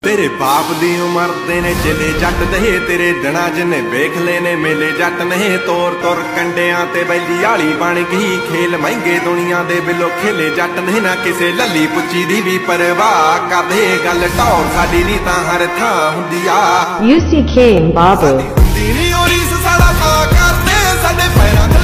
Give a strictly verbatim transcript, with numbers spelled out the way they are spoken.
तेरे बाप दी उमर देने चले जट दे तेरे दिना जिन्ने वेख लेने मेले जट नहीं तोर तोर कंडियां ते बैली आली बन गई खेल महंगे दुनिया दे बिलो खेले जट नहीं ना किसे लली पुची दी भी परवाह कर दे गल टौर साडी नी तां हर थां हुंदी आ। U C K Babu हुंदी नी ओरी साडा था करदे साडे पैरां